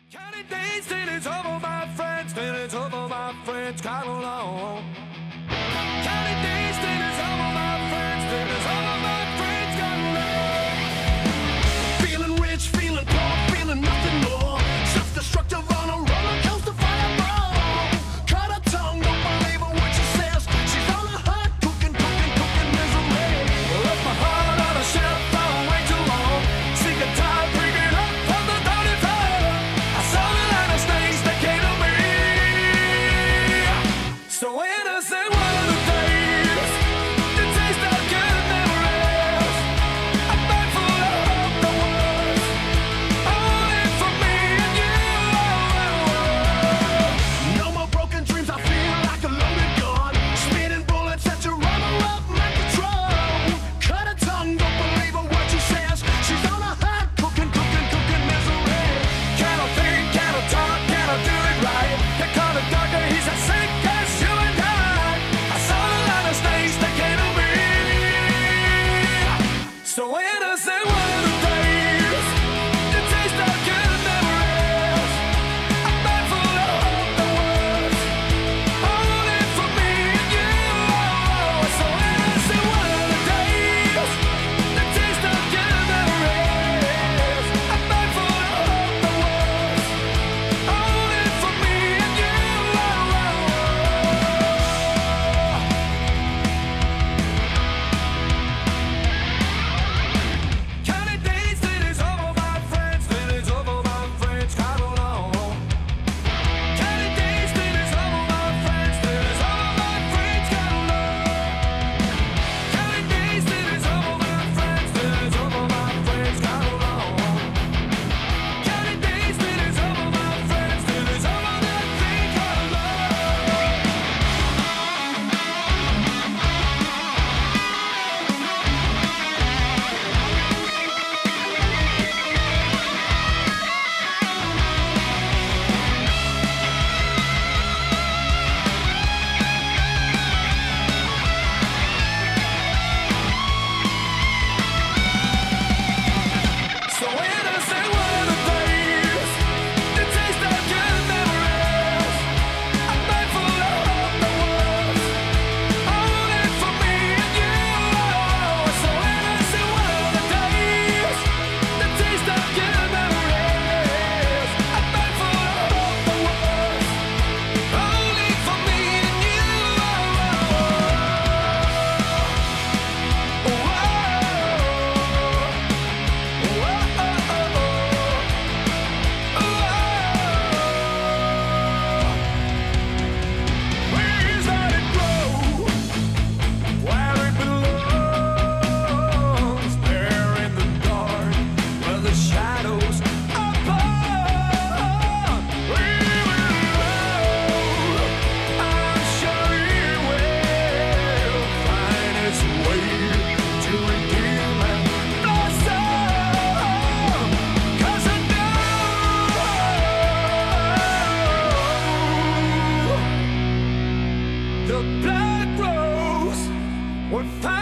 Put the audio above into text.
Counting days till it's over, my friends, till it's over, my friends, come along. Counting days till it's over, my friends, till it's over, my friends, come along. Feeling rich, feeling poor, feeling nothing more. Self-destructive on a roller coaster fireball. Cut her tongue, don't believe a word she says. She's on a hot cooking misery. Left my heart on a shelf for way too long. Sick and tired, bring it up from the dirty floor. I saw the line of snakes that came to me. So innocent one of the days, the taste of good memories. I'm back full of the words, only for me and you. No more broken dreams, I feel like a loaded gun. Spinning bullets at your rubber up my control. Cut her tongue, don't believe a word she says. She's on a hot cooking misery. Can I think, can I talk, can I do it right? They call the doctor, he's as sick as you and I. I saw a lot of snakes that came to me. So innocent one of the days, the taste of good memories. I'm back full of the words, only for me and you. So innocent one of the days, the taste of good memories. I'm back full of the words, only for me and you. Counting days till it's over, my friends, till it's over, my friends, come along. Counting days till it's over, my friends, till it's over, my friends, come along. Counting days till it's over, my friends, till it's over, my friends, come along. Counting days till it's over, my friends, till it's over, my friends, come So innocent one of the days, the taste of good memories. I'm back full of the words, only for me and you. So innocent one of the days, the taste of good memories. I'm back full of the words, only for me and you. Please let it grow where it belongs, there in the dark where the shadows are born. We will grow, I'm sure it will find its way to redeem and blossom. 'Cause I know the black rose will find